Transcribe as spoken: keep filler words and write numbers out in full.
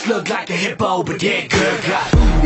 look like a hippo, but they're good. Got